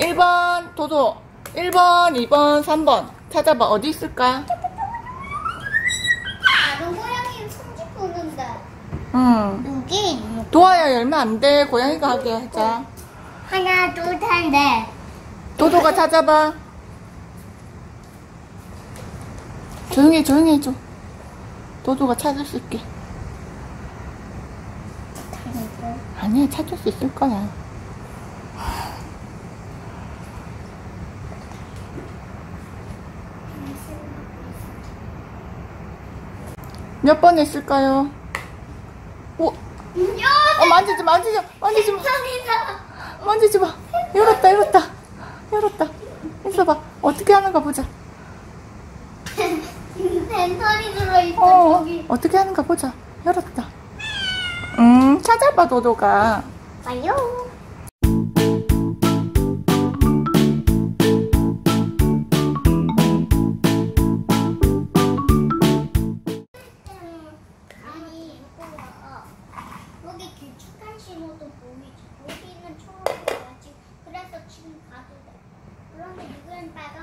1번 도도 1번 2번 3번 찾아봐. 어디 있을까? 너 고양이 손짓 보는데. 응. 여기. 도아야 열면 안 돼. 고양이가 하게 하자. 하나, 둘, 셋, 넷. 도도가 찾아봐. 조용히 해줘. 도도가 찾을 수 있게. 아니야, 찾을 수 있을 거야. 몇 번에 있을까요? 오, 만지지 마. 열었다. 있어봐. 어떻게 하는가 보자. 랜턴이 들어있어, 저기. 어떻게 하는가 보자. 열었다. 찾아봐, 도도가. 봐요. 아니, 여기 길쭉한 신호도 보이지. 여기는 초록이 같이. 그래서 지금 가도 돼. 그런데 이건 빨간